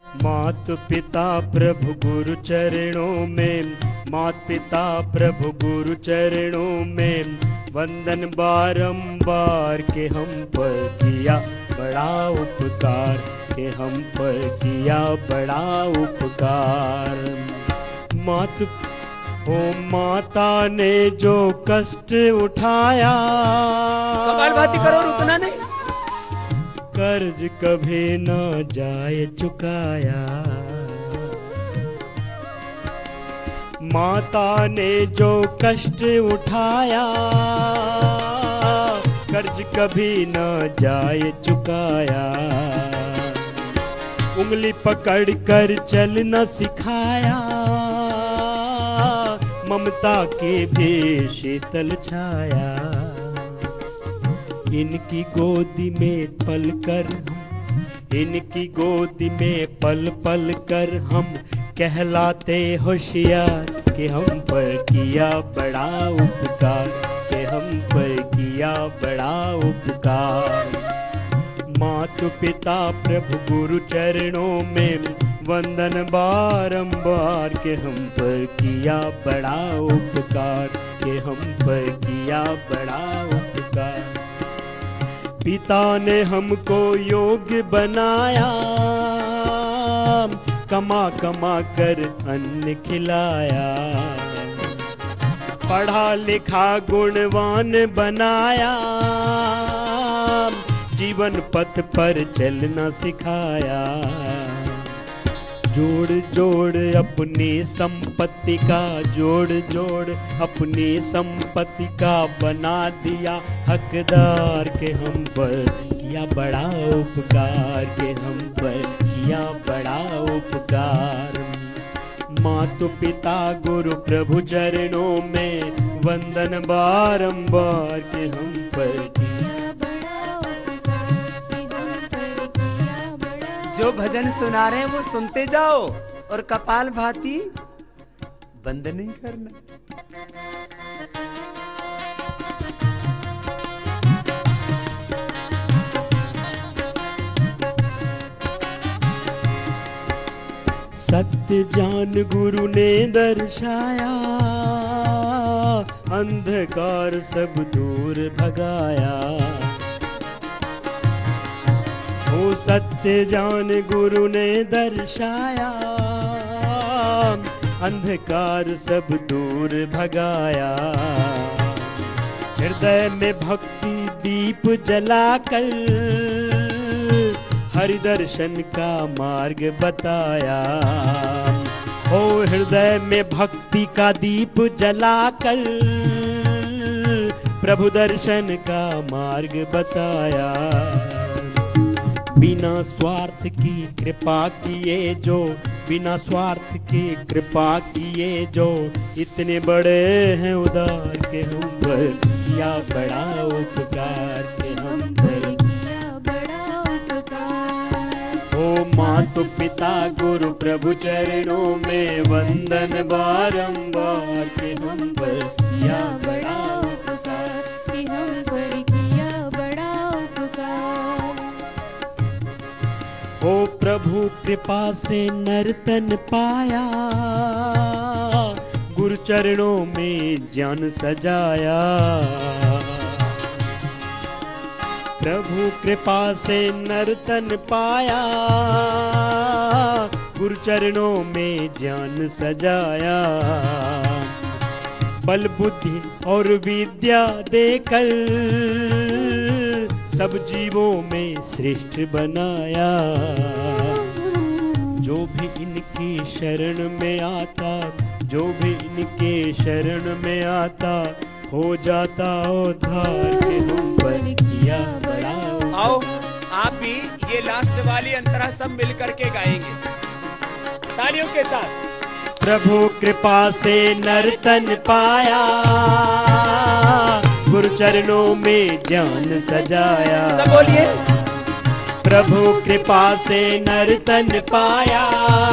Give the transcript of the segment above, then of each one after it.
मात पिता प्रभु गुरु चरणों में, मात पिता प्रभु गुरु चरणों में, वंदन बारंबार के हम पर किया बड़ा उपकार, के हम पर किया बड़ा उपकार। माता ने जो कष्ट उठाया, कपालभाति करो, रुकना नहीं। कर्ज कभी न जाए चुकाया। माता ने जो कष्ट उठाया, कर्ज कभी न जाए चुकाया। उंगली पकड़ कर चलना सिखाया, ममता के भी शीतल छाया। इनकी गोदी में पल कर, इनकी गोदी में पल पल कर हम कहलाते होशियार, कि हम पर किया बड़ा उपकार, कि हम पर किया बड़ा उपकार। मातु पिता प्रभु गुरु चरणों में, वंदन बारंबार, के हम पर किया बड़ा उपकार, के हम पर किया बड़ा उपकार। पिता ने हमको योग्य बनाया, कमा कमा कर अन्न खिलाया। पढ़ा लिखा गुणवान बनाया, जीवन पथ पर चलना सिखाया। जोड़ जोड़ अपनी संपत्ति का, जोड़ जोड़ अपनी संपत्ति का बना दिया हकदार, के हम पर किया बड़ा उपकार, के हम पर किया बड़ा उपकार। मातु पिता गुरु प्रभु चरणों में, वंदन बारंबार, के हम पर किया बड़ा उपकार, के हम पर किया बड़ा। जो भजन सुना रहे हैं वो सुनते जाओ और कपालभाति बंद नहीं करना। सत्य ज्ञान गुरु ने दर्शाया, अंधकार सब दूर भगाया। ओ सत्य ज्ञान गुरु ने दर्शाया, अंधकार सब दूर भगाया। हृदय में भक्ति दीप जलाकर हरि दर्शन का मार्ग बताया। ओ हृदय में भक्ति का दीप जलाकर प्रभु दर्शन का मार्ग बताया। बिना स्वार्थ की कृपा किए जो, बिना स्वार्थ की कृपा किए जो, इतने बड़े हैं उदार, के हम पर किया बड़ा उपकार, के हम पर किया बड़ा उपकार। ओ मातु पिता गुरु प्रभु चरणों में, वंदन बारंबार, के हम पर किया बड़ा उपकार, के हम पर किया बड़ा उपकार। ओ प्रभु कृपा से नर्तन पाया, गुरु चरणों में ज्ञान सजाया। प्रभु कृपा से नर्तन पाया, गुरु चरणों में ज्ञान सजाया। बल बुद्धि और विद्या देकर सब जीवों में श्रेष्ठ बनाया। जो भी इनकी शरण में आता, जो भी इनके शरण में आता, हो जाता उद्धार, के हम पर किया बड़ा। आओ आप भी ये लास्ट वाली अंतरा सब मिलकर के गाएंगे तालियों के साथ। प्रभु कृपा से नर्तन पाया, गुरु चरणों में ज्ञान सजाया। सब बोलिए। प्रभु कृपा से नर्तन पाया,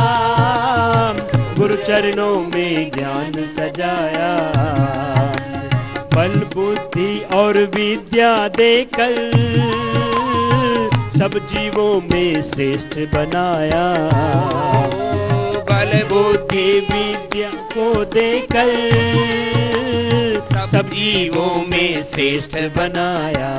गुरु चरणों में ज्ञान सजाया। बल बुद्धि और विद्या देकर सब जीवों में श्रेष्ठ बनाया। हे विद्या को देकर सब जीवों में श्रेष्ठ बनाया।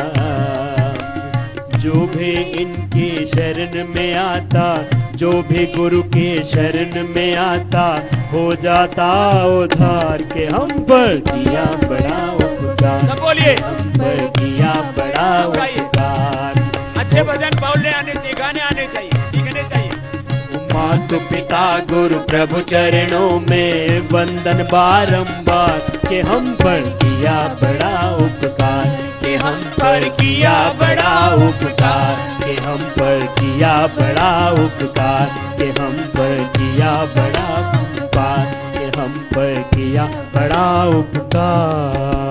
जो भी इनके शरण में आता, जो भी गुरु के शरण में आता, हो जाता उद्धार। के हम पर किया बड़ा उपकार, सब बोलिए, हम पर किया बड़ा उपकार। अच्छे भजन बोलने आने चाहिए, गाने आने चाहिए, सीखने चाहिए। मातु पिता गुरु प्रभु चरणों में वंदन बारंबार। के हम पर किया बड़ा उपकार, के हम पर किया बड़ा उपकार, के हम पर किया बड़ा उपकार, के हम पर किया बड़ा उपकार, के हम पर किया बड़ा उपकार।